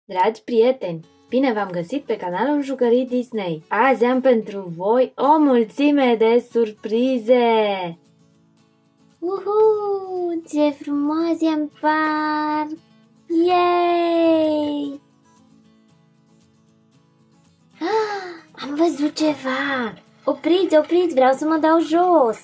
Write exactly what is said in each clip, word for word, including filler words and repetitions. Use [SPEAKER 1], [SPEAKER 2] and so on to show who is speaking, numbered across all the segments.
[SPEAKER 1] Dragi prieteni, bine v-am găsit pe canalul Jucării Disney. Azi am pentru voi o mulțime de surprize!
[SPEAKER 2] Uhu, ce frumos e în parc! Yay! Ah, am văzut ceva! Opriți, opriți, vreau să mă dau jos!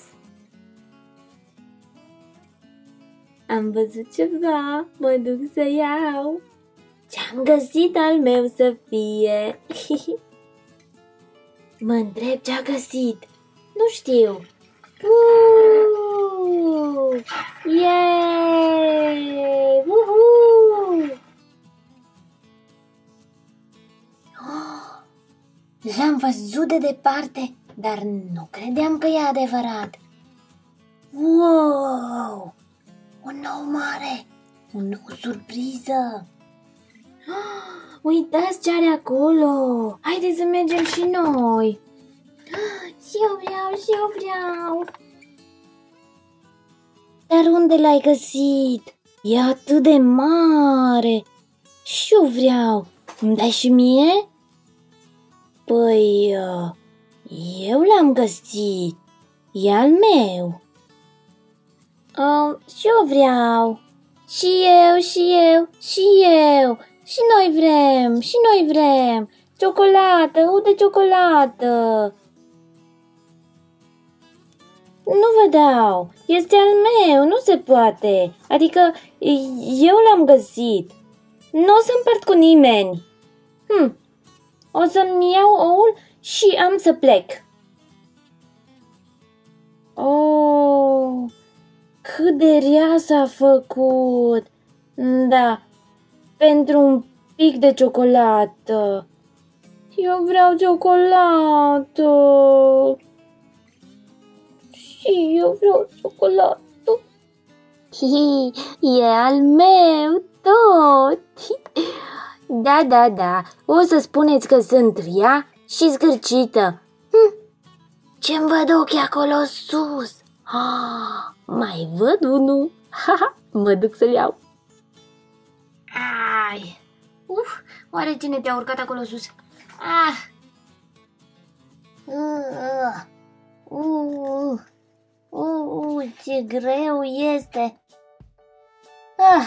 [SPEAKER 1] Am văzut ceva, mă duc să iau! Ce-am găsit al meu să fie?
[SPEAKER 2] Mă întreb ce-a găsit. Nu știu. Uuu! Yay! Uhu! Oh, l-am văzut de departe, dar nu credeam că e adevărat. Wow! Un nou mare! O nouă surpriză! Uitați ce are acolo! Haideți să mergem și noi! Și eu vreau, și eu vreau! Dar unde l-ai găsit? E atât de mare! Și eu vreau! Îmi dai și mie? Păi, eu l-am găsit! E al meu! Uh, și eu vreau! Și eu, și eu, și eu! Și noi vrem, și noi vrem! Ciocolată, uite ciocolată! Nu vă dau, este al meu, nu se poate. Adică eu l-am găsit. Nu o să împart cu nimeni. Hm. O să-mi iau oul și am să plec. Oh, cât de rea s-a făcut. Da. Pentru un pic de ciocolată. Eu vreau ciocolată. Și eu vreau ciocolată. Hi, e al meu tot. Da, da, da. O să spuneți că sunt rea și zgârcită. Hm. Ce-mi văd ochii acolo sus? Ah, mai văd unul. Ha, mă duc să-l iau. Ai! Uf! Oare cine te-a urcat acolo sus? Ah! Uh, uh, uh, uh, ce greu este! Ah!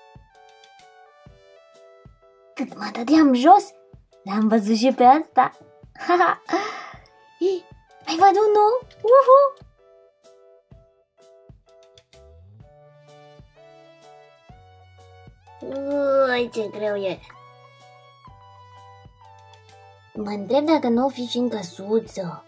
[SPEAKER 2] Cât mă dădeam jos, l-am văzut și pe asta! Ha, ha! Mai văd unul! Uhu! Ui, ce greu e! Mă întreb dacă nu o fi și în căsuță.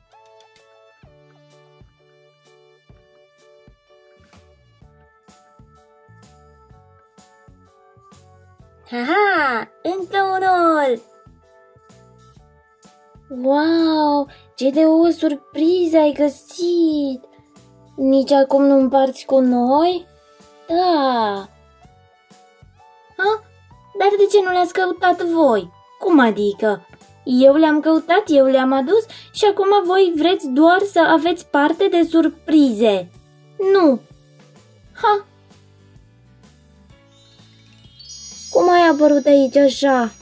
[SPEAKER 2] Ha-ha! Încă unul! Wow! Ce de o surpriză ai găsit! Nici acum nu împarți cu noi? Da! Ha? Dar de ce nu le-ați căutat voi? Cum adică? Eu le-am căutat, eu le-am adus și acum voi vreți doar să aveți parte de surprize. Nu. Ha? Cum ai apărut aici așa?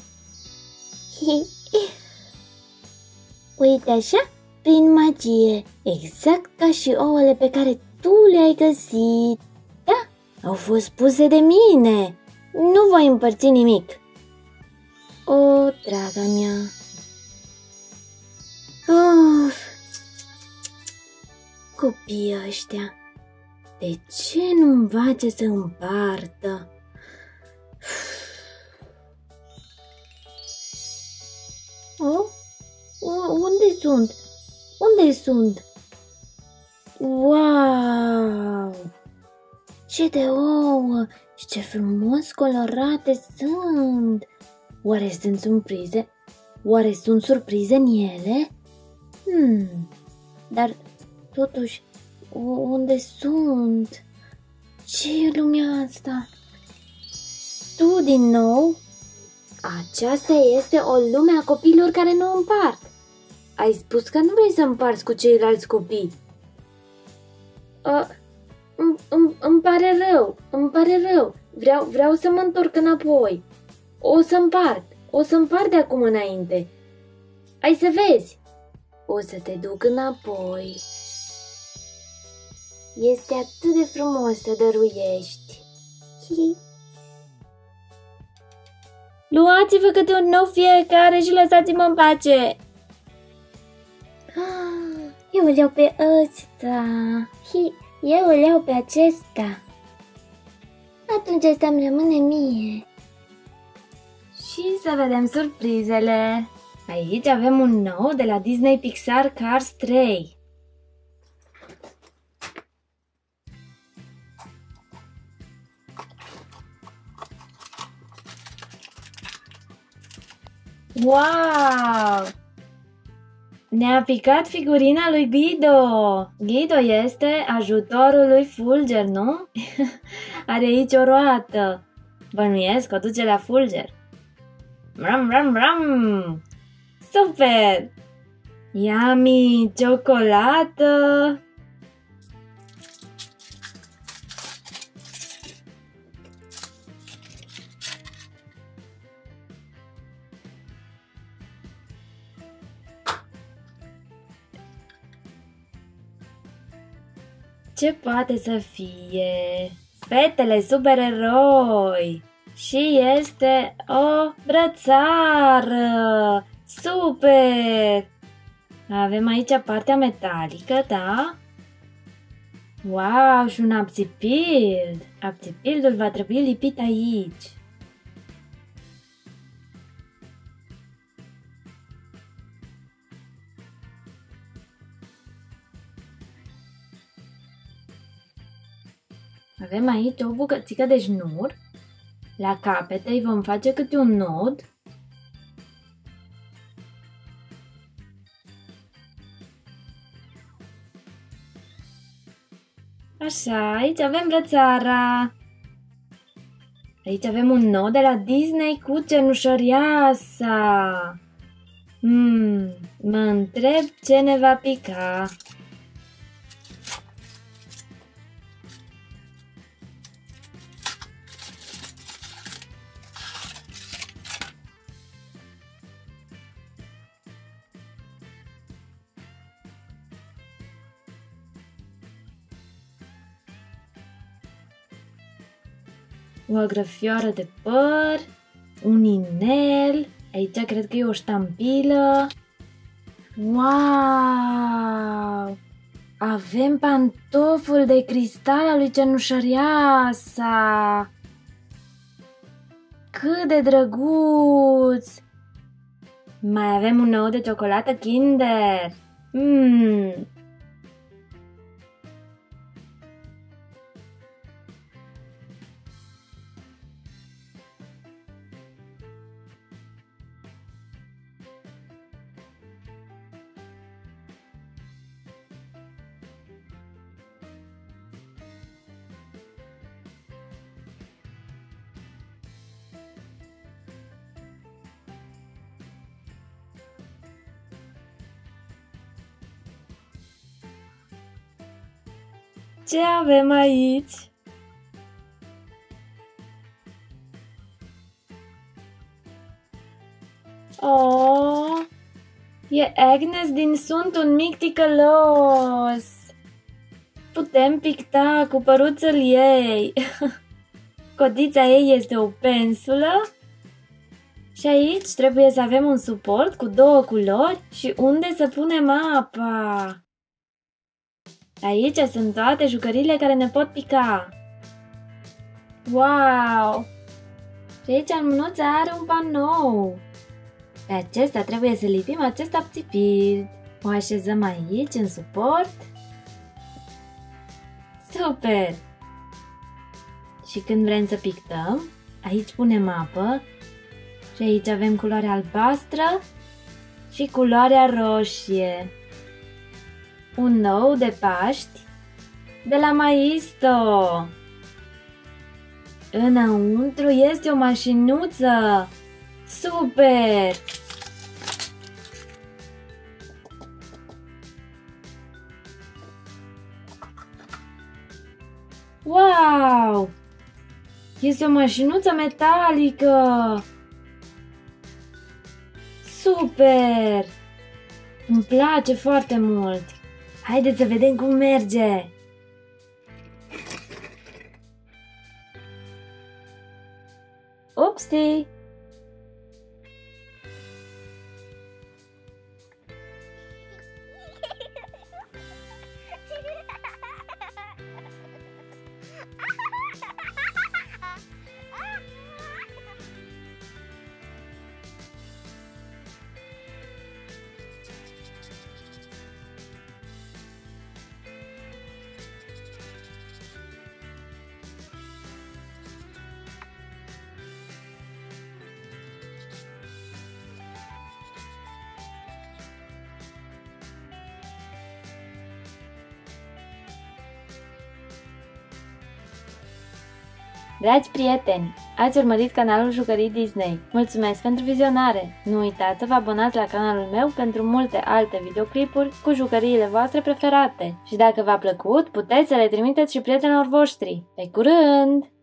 [SPEAKER 2] Uite așa, prin magie, exact ca și ouăle pe care tu le-ai găsit. Da, au fost puse de mine. Nu voi împărți nimic. O, draga mea. Uf. Copiii ăștia, de ce nu învață să împartă? Oh? Unde sunt? Unde sunt? Wow! Ce de ouă! Și ce frumos colorate sunt! Oare sunt surprize? Oare sunt surprize în ele? Hmm, dar totuși, unde sunt? Ce e lumea asta? Tu din nou? Aceasta este o lume a copiilor care nu împart. Ai spus că nu vrei să împarți cu ceilalți copii. Uh, îmi, îmi, îmi pare rău, îmi pare rău. Vreau, vreau să mă întorc înapoi.
[SPEAKER 1] O să împart, o să împart de acum înainte. Ai să vezi. O să te duc înapoi. Este atât de frumos să dăruiești. Luați-vă câte un nou fiecare și lăsați-mă în pace.
[SPEAKER 2] Eu îl iau pe ăsta. Eu îl iau pe acesta. Atunci ăsta îmi rămâne mie.
[SPEAKER 1] Și să vedem surprizele. Aici avem un nou de la Disney Pixar Cars trei. Wow! Ne-a picat figurina lui Guido. Guido este ajutorul lui Fulger, nu? Are aici o roată. Bănuiesc o duce la Fulger. Bram, bram, bram! Super! Yummy! Ciocolată! Ce poate să fie? Fetele supereroi! Și este o brățară! Super! Avem aici partea metalică, da? Wow, și un abțipild! Abțipildul va trebui lipit aici. Avem aici o bucățică de șnur. La capete îi vom face câte un nod. Așa, aici avem brățara. Aici avem un nod de la Disney cu cenușăriasa. Hmm, mă întreb ce ne va pica. O agrafioară de păr, un inel, aici cred că e o ștampilă. Wow! Avem pantoful de cristal al lui Cenușăriasa! Cât de drăguț! Mai avem un ou de ciocolată Kinder! Mmm! Ce avem aici? Oh, e Agnes din Sunt un mic ticălos. Putem picta cu păruțul ei. Codița ei este o pensulă. Și aici trebuie să avem un suport cu două culori și unde să punem apa. Aici sunt toate jucăriile care ne pot pica. Wow! Și aici mânuța are un panou. Pe acesta trebuie să lipim acest abțipild. O așezăm aici, în suport. Super! Și când vrem să pictăm, aici punem apă. Și aici avem culoarea albastră și culoarea roșie. Un nou de Paști de la Maisto. Înăuntru este o mașinuță. Super! Wow! Este o mașinuță metalică. Super! Îmi place foarte mult! Haideți să vedem cum merge! Upsi! Dragi prieteni, ați urmărit canalul Jucării Disney. Mulțumesc pentru vizionare! Nu uitați să vă abonați la canalul meu pentru multe alte videoclipuri cu jucăriile voastre preferate. Și dacă v-a plăcut, puteți să le trimiteți și prietenilor voștri. Pe curând!